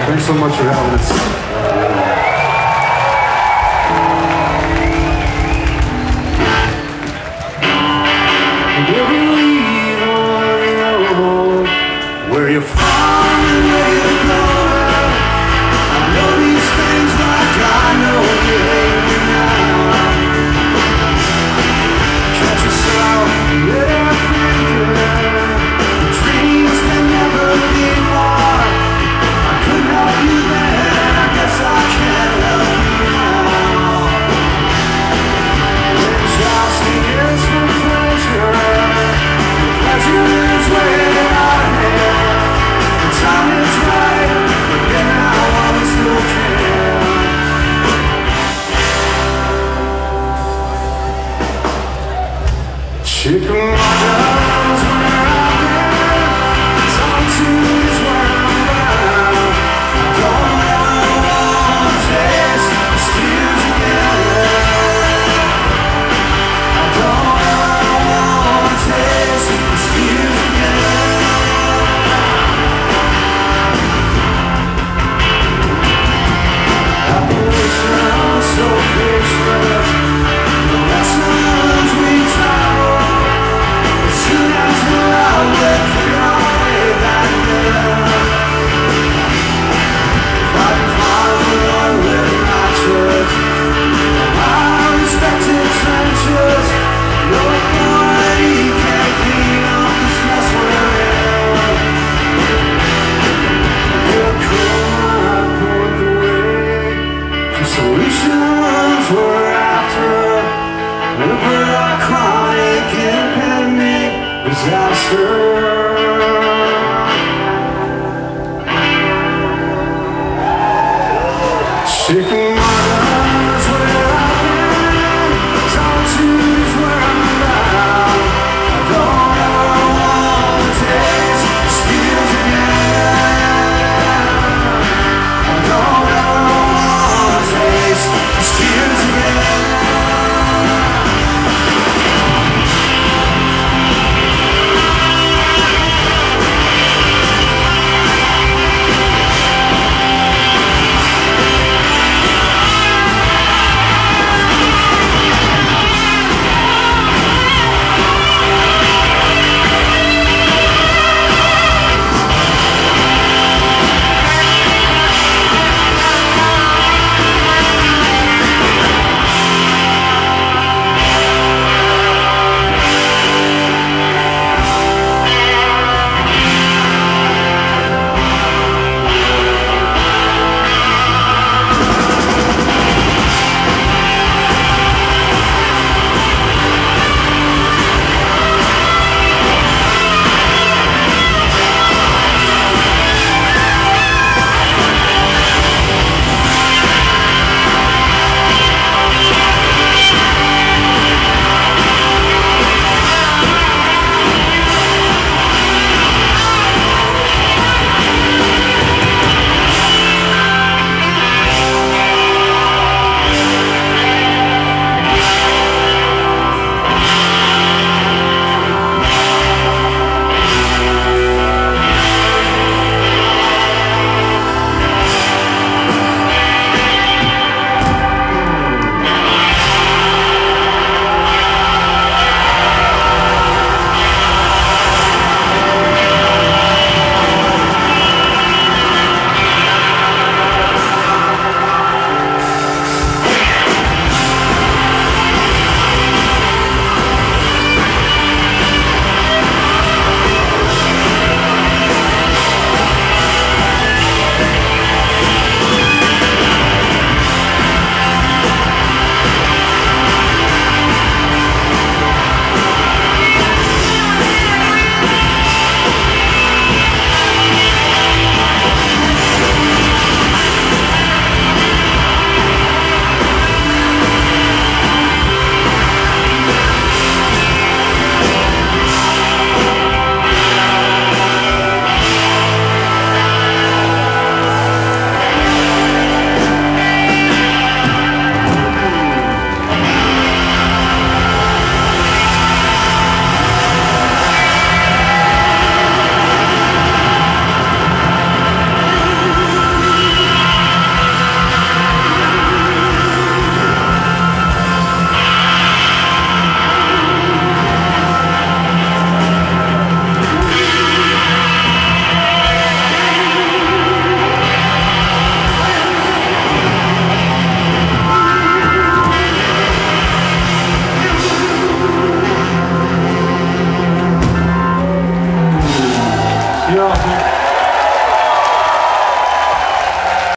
Thanks so much for having us. Where you're from and where you're going, I know these things like I know you hate me now. Catch yourself, let the dreams can never be more. I could help you then, I guess I can't help you now. When just is for pleasure, pleasure is waiting out of hand. Time is right, but then now I still can. Chicken wonders where I've been, solitude is where I'm bound. I don't ever want to taste the steers again. I don't ever want to taste the steers again. So patient, the lessons we travel, as soon as we're out, we're clear our way back there. If I can find the one-lit mattress, my respected trenches, no authority can't clean up this mess we're in. We'll come point the way to solutions we're after, and avert our chronic impending disaster. Chicken